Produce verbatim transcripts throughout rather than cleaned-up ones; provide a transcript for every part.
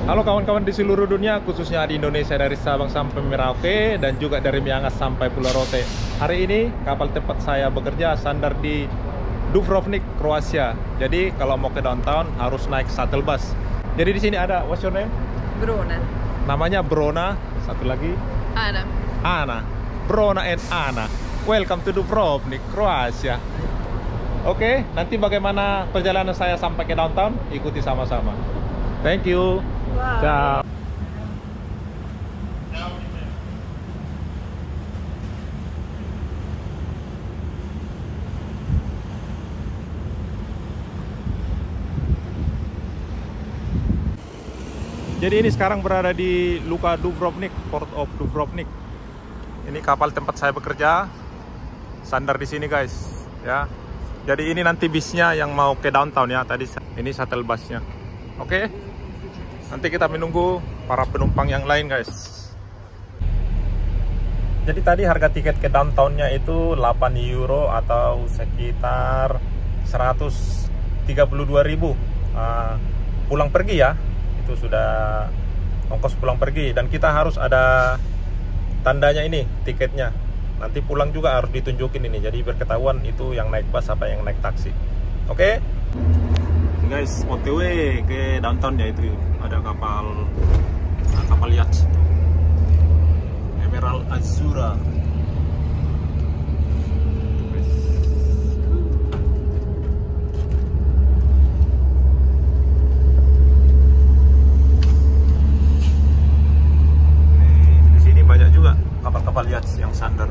Halo kawan-kawan di seluruh dunia, khususnya di Indonesia dari Sabang sampai Merauke dan juga dari Miangas sampai Pulau Rote. Hari ini kapal tempat saya bekerja sandar di Dubrovnik, Kroasia. Jadi kalau mau ke downtown harus naik shuttle bus. Jadi di sini ada, what's your name? Bruna. Namanya Brona. Satu lagi Ana. Ana. Brona and Ana. Welcome to Dubrovnik, Kroasia. Oke, nanti bagaimana perjalanan saya sampai ke downtown? Ikuti sama-sama. Thank you. Wow. Ciao. Jadi ini sekarang berada di Luka Dubrovnik, Port of Dubrovnik. Ini kapal tempat saya bekerja, sandar di sini guys, ya. Jadi ini nanti bisnya yang mau ke downtown ya. Tadi ini shuttle busnya. Oke. Nanti kita menunggu para penumpang yang lain guys. Jadi tadi harga tiket ke downtownnya itu delapan euro atau sekitar seratus tiga puluh dua ribu. Uh, pulang pergi ya. Itu sudah ongkos pulang pergi, dan kita harus ada tandanya ini tiketnya. Nanti pulang juga harus ditunjukin ini, jadi berketahuan itu yang naik bus apa yang naik taksi. Oke okay? Guys, O T W ke downtown ya, itu ada kapal nah, kapal yacht Emerald Azura. Kapal yacht yang sandar.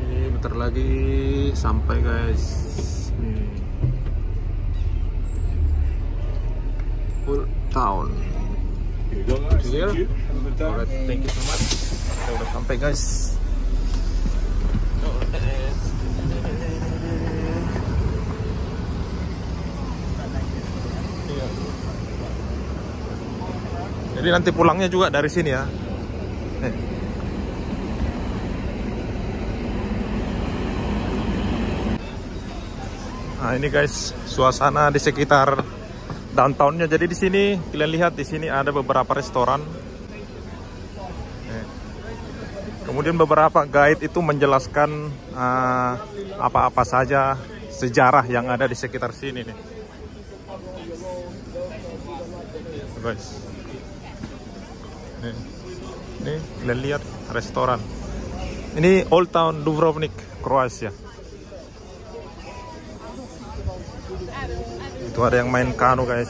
lagi sampai guys. hmm. Old Town. Here you go, guys. Here. Thank you. Have a good time. Alright, thank you so much. Kita udah sampai guys. Jadi nanti pulangnya juga dari sini ya. Eh. Nah ini guys suasana di sekitar downtownnya. Jadi di sini kalian lihat di sini ada beberapa restoran. Eh. Kemudian beberapa guide itu menjelaskan apa-apa uh, saja sejarah yang ada di sekitar sini nih. Guys. Nih, nih kalian lihat restoran. Ini Old Town Dubrovnik, Kroasia. Itu ada yang main kano guys.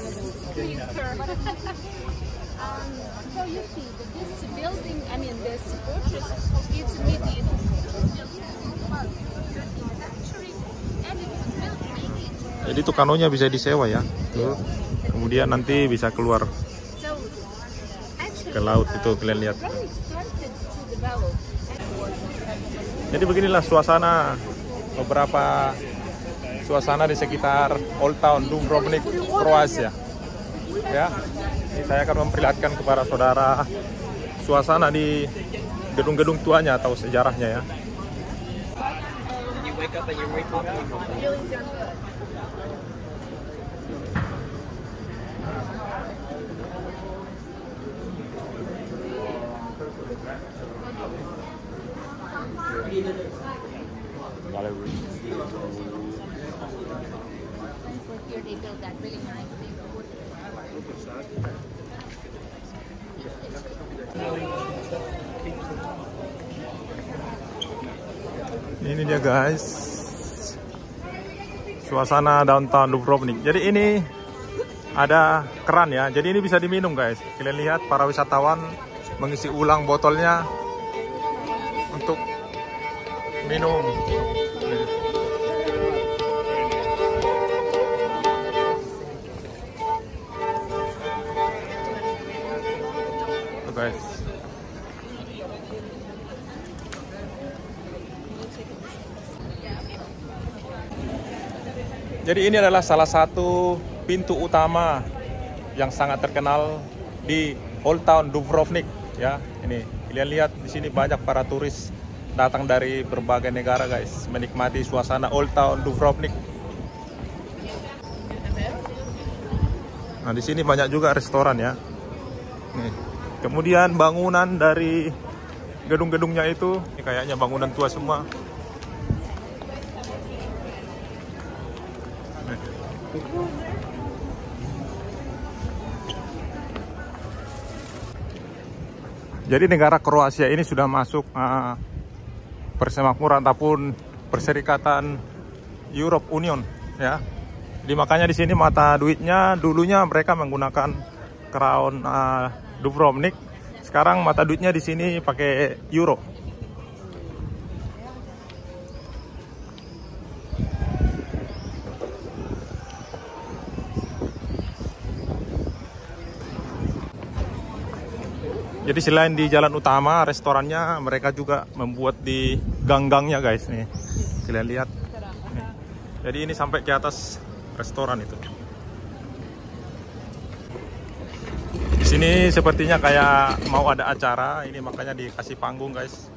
Jadi tuh kanonya bisa disewa ya. Tuh. Kemudian nanti bisa keluar ke laut itu kalian lihat. Jadi beginilah suasana beberapa suasana di sekitar Old Town Dubrovnik, Kroasia. Ya, ini saya akan memperlihatkan kepada saudara suasana di gedung-gedung tuanya atau sejarahnya ya. Ini dia guys, suasana downtown Dubrovnik. Jadi ini ada keran ya, jadi ini bisa diminum guys. Kalian lihat para wisatawan mengisi ulang botolnya untuk minum. Tuh guys. Jadi ini adalah salah satu pintu utama yang sangat terkenal di Old Town Dubrovnik ya. Ini kalian lihat di sini banyak para turis datang dari berbagai negara guys, menikmati suasana Old Town Dubrovnik. Nah di sini banyak juga restoran ya. Nih. Kemudian bangunan dari gedung-gedungnya itu ini kayaknya bangunan tua semua. Jadi negara Kroasia ini sudah masuk uh, persemakmuran ataupun perserikatan Europe Union ya. Jadi makanya di sini mata duitnya dulunya mereka menggunakan crown uh, Dubrovnik. Sekarang mata duitnya di sini pakai euro. Jadi selain di jalan utama restorannya, mereka juga membuat di gang-gangnya guys nih. Kalian lihat. Nih. Jadi ini sampai ke atas restoran itu. Di sini sepertinya kayak mau ada acara, ini makanya dikasih panggung guys.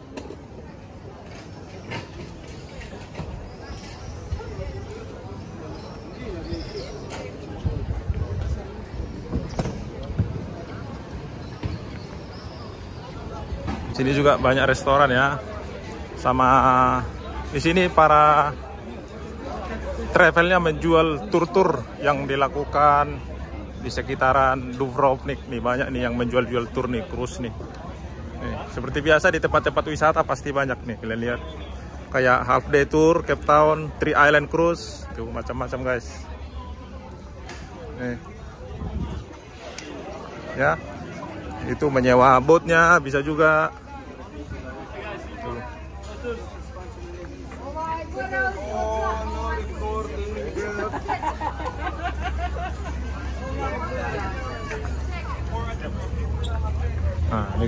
Sini juga banyak restoran ya, sama di sini para travelnya menjual tur-tur yang dilakukan di sekitaran Dubrovnik nih. Banyak nih yang menjual-jual tur nih, cruise nih. Nih. Seperti biasa di tempat-tempat wisata pasti banyak nih, kalian lihat. Kayak half day tour, Cape Town, Three Island Cruise, tuh macam-macam guys. Nih. Ya, itu menyewa boatnya bisa juga.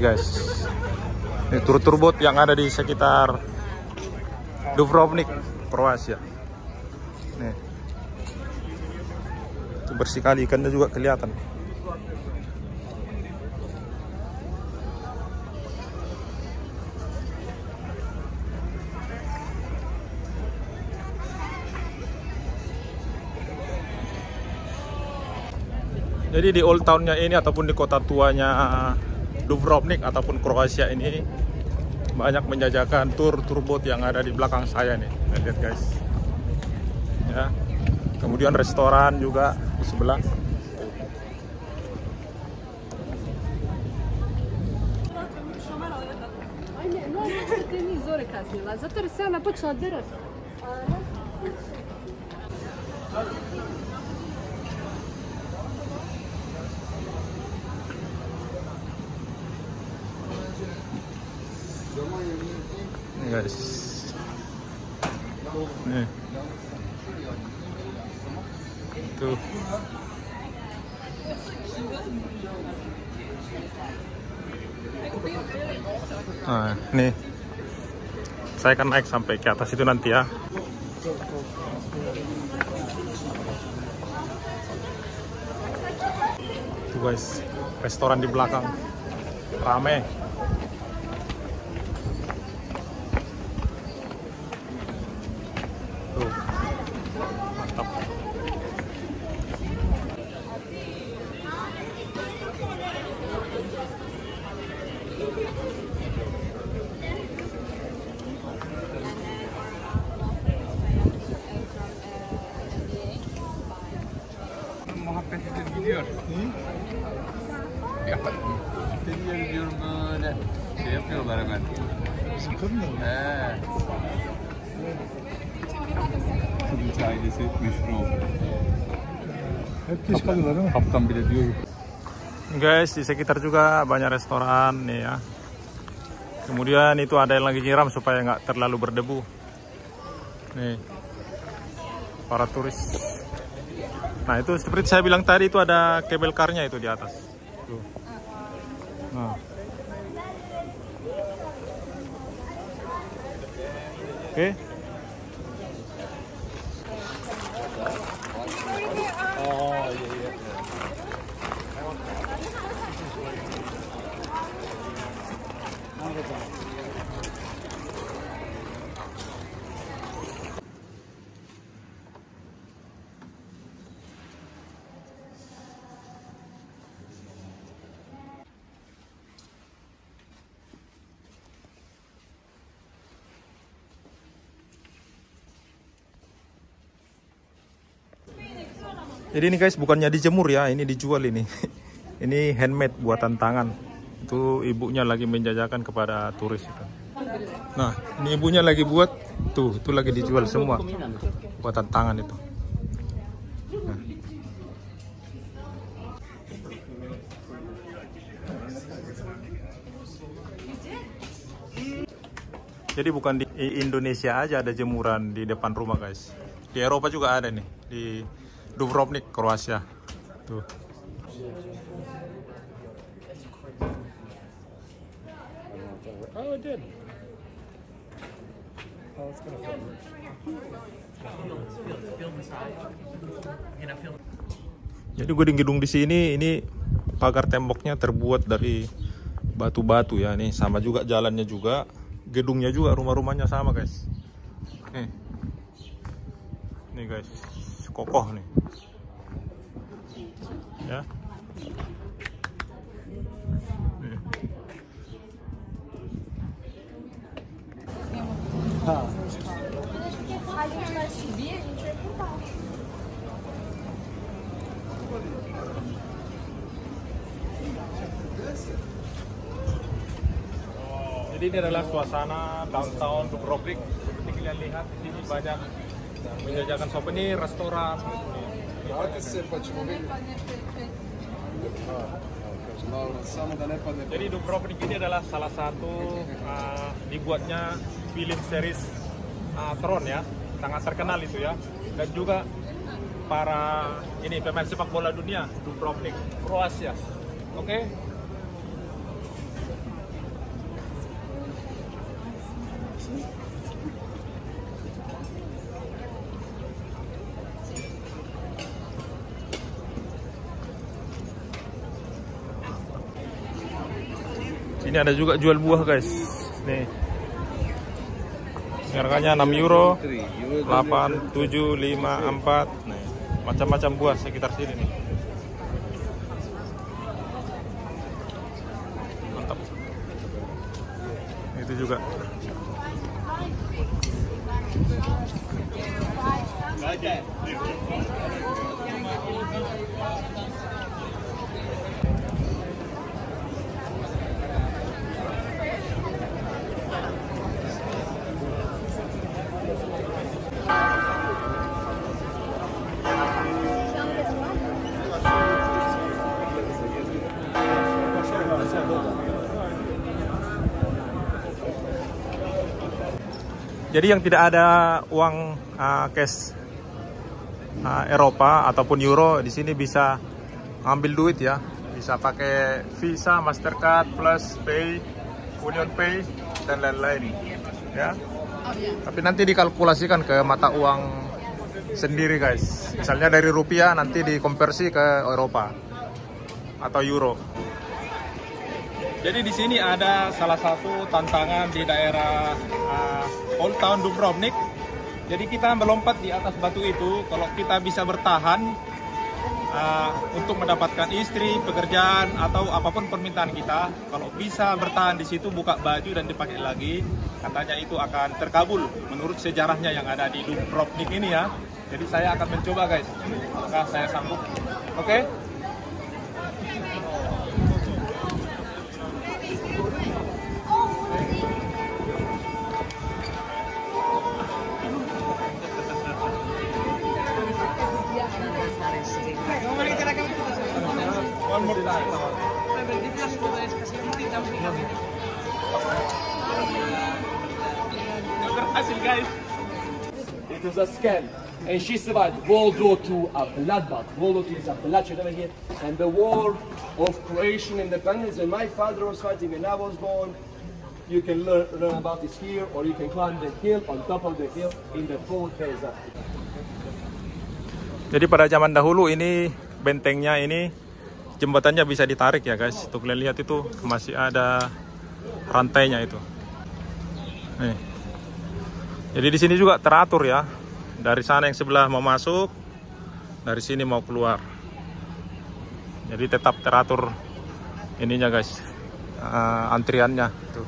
guys, ini tur-tur boat yang ada di sekitar Dubrovnik, Kroasia. Nih, itu bersih kali, ikannya juga kelihatan. Jadi di old townnya ini ataupun di kota tuanya Dubrovnik ataupun Kroasia ini banyak menjajakan tur tur boat yang ada di belakang saya nih. Lihat guys. Ya. Kemudian restoran juga di sebelah. Nih guys, nih tuh, nah nih saya akan naik sampai ke atas itu nanti ya. Tuh guys, restoran di belakang rame. Muhabbet edip gidiyor. Ya, gidiyor gidiyorum böyle. Şey yapıyorlar hemen. Sıkın mı? He. Kılıç ailesi meşhur oldu. Hep geç kalıyorlar ama. Kaptan bile diyor. Guys, di sekitar juga banyak restoran nih ya. Kemudian itu ada yang lagi nyiram supaya nggak terlalu berdebu. Nih, para turis. Nah itu seperti saya bilang tadi, itu ada kabel karnya itu di atas. Tuh. Nah. Oke. Okay. Oh iya iya. Jadi ini guys, bukannya dijemur ya, ini dijual ini. Ini handmade, buatan tangan. Itu ibunya lagi menjajakan kepada turis itu. Nah, ini ibunya lagi buat, tuh, itu lagi dijual semua. Buatan tangan itu. Nah. Jadi bukan di Indonesia aja ada jemuran di depan rumah guys. Di Eropa juga ada nih, di Dubrovnik, Kroasia. Tuh. Oh, it did. Oh, it's gonna film. Jadi gedung-gedung di sini, ini pagar temboknya terbuat dari batu-batu ya. Nih sama juga jalannya juga, gedungnya juga, rumah-rumahnya sama guys. Nih, nih guys, kokoh nih. Ya. Nih. Jadi ini adalah suasana downtown Dubrovnik. Seperti kalian lihat di sini banyak menjajakan souvenir, restoran. Jadi Dubrovnik ini adalah salah satu uh, dibuatnya film series uh, Tron ya, sangat terkenal itu ya. Dan juga para ini pemain sepak bola dunia Dubrovnik, Kroasia. Oke. Okay? Ini ada juga jual buah guys. Nih. Harganya enam euro, delapan, tujuh, lima, empat. Nih, macam-macam buah sekitar sini nih. Mantap. Itu juga. Jadi yang tidak ada uang uh, cash uh, Eropa ataupun euro di sini bisa ambil duit ya, bisa pakai Visa, Mastercard, Plus Pay, Union Pay dan lain-lain ya. Tapi nanti dikalkulasikan ke mata uang sendiri guys. Misalnya dari rupiah nanti dikonversi ke Eropa atau euro. Jadi di sini ada salah satu tantangan di daerah uh, Old Town Dubrovnik. Jadi kita melompat di atas batu itu. Kalau kita bisa bertahan uh, untuk mendapatkan istri, pekerjaan atau apapun permintaan kita, kalau bisa bertahan di situ, buka baju dan dipakai lagi, katanya itu akan terkabul menurut sejarahnya yang ada di Dubrovnik ini ya. Jadi saya akan mencoba guys. Apakah saya sanggup? Oke? Okay? One more time. Berhasil guys. It was a scam, and she survived World War Two, a bloodbath. World War Two is a bloodshed over here, and the war of Croatian independence. And my father was fighting, and I was born. You can learn, learn about this here, or you can climb the hill on top of the hill in the full desert. Jadi pada zaman dahulu ini bentengnya ini jembatannya bisa ditarik ya guys. Tuh kalian lihat itu masih ada rantainya itu. Nih. Jadi di sini juga teratur ya. Dari sana yang sebelah mau masuk, dari sini mau keluar. Jadi tetap teratur ininya guys. Uh, antriannya tuh.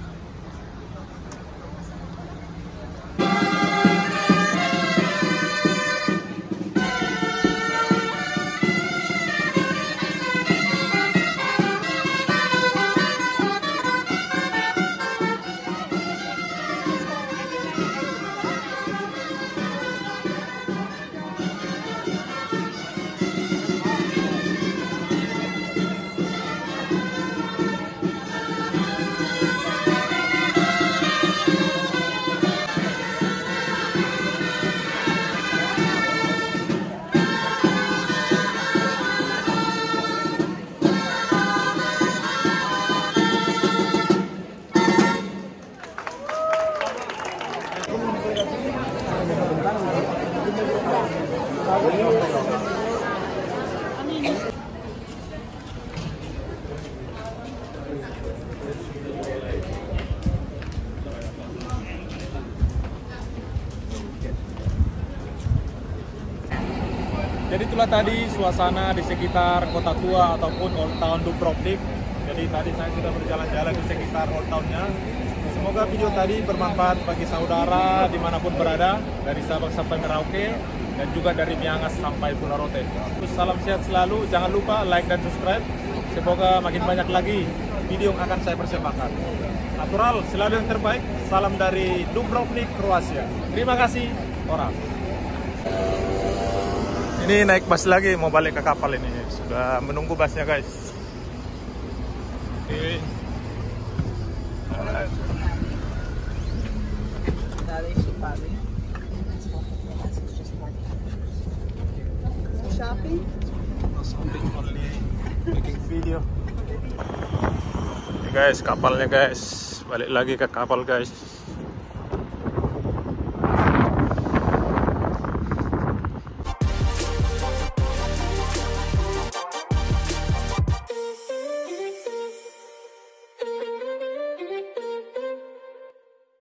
Jadi itulah tadi suasana di sekitar kota tua ataupun Old Town Dubrovnik. Jadi tadi saya sudah berjalan-jalan di sekitar Old Town-nya. Semoga video tadi bermanfaat bagi saudara dimanapun berada, dari Sabang sampai Merauke dan juga dari Miangas sampai Pulau Rote. Terus salam sehat selalu, jangan lupa like dan subscribe. Semoga makin banyak lagi video yang akan saya persembahkan. Natural selalu yang terbaik. Salam dari Dubrovnik, Kroasia. Terima kasih orang. Ini naik bus lagi, mau balik ke kapal ini. Sudah menunggu busnya guys. Oke. Alright. Shopping? Shopping only, making video. Oke guys, kapalnya guys. Balik lagi ke kapal guys.